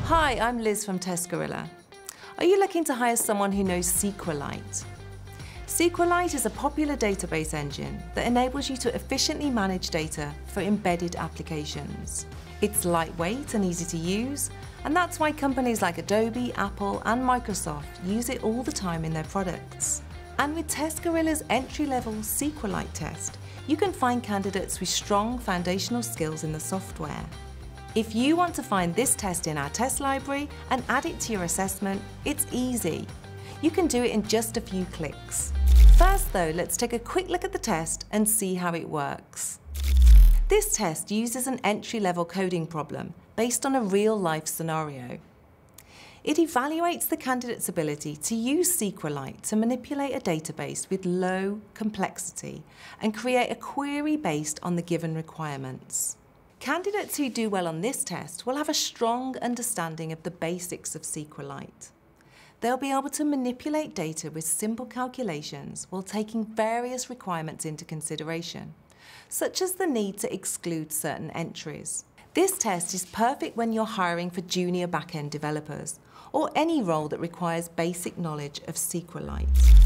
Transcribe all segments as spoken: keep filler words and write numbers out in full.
Hi, I'm Liz from TestGorilla. Are you looking to hire someone who knows SQLite? SQLite is a popular database engine that enables you to efficiently manage data for embedded applications. It's lightweight and easy to use, and that's why companies like Adobe, Apple, and Microsoft use it all the time in their products. And with TestGorilla's entry-level SQLite test, you can find candidates with strong foundational skills in the software. If you want to find this test in our test library and add it to your assessment, it's easy. You can do it in just a few clicks. First though, let's take a quick look at the test and see how it works. This test uses an entry-level coding problem based on a real-life scenario. It evaluates the candidate's ability to use SQLite to manipulate a database with low complexity and create a query based on the given requirements. Candidates who do well on this test will have a strong understanding of the basics of SQLite. They'll be able to manipulate data with simple calculations while taking various requirements into consideration, such as the need to exclude certain entries. This test is perfect when you're hiring for junior back-end developers or any role that requires basic knowledge of SQLite.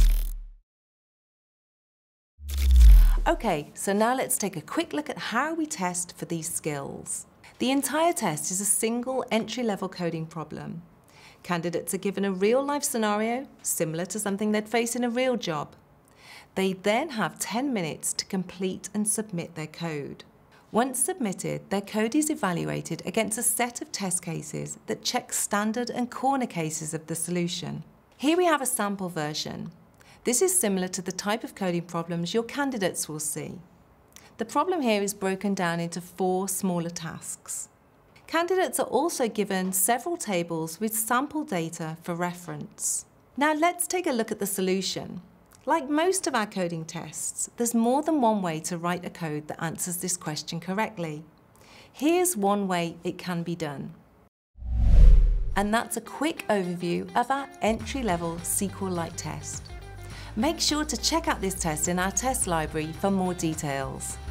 Okay, so now let's take a quick look at how we test for these skills. The entire test is a single entry-level coding problem. Candidates are given a real-life scenario, similar to something they'd face in a real job. They then have ten minutes to complete and submit their code. Once submitted, their code is evaluated against a set of test cases that check standard and corner cases of the solution. Here we have a sample version. This is similar to the type of coding problems your candidates will see. The problem here is broken down into four smaller tasks. Candidates are also given several tables with sample data for reference. Now let's take a look at the solution. Like most of our coding tests, there's more than one way to write a code that answers this question correctly. Here's one way it can be done. And that's a quick overview of our entry-level SQLite test. Make sure to check out this test in our test library for more details.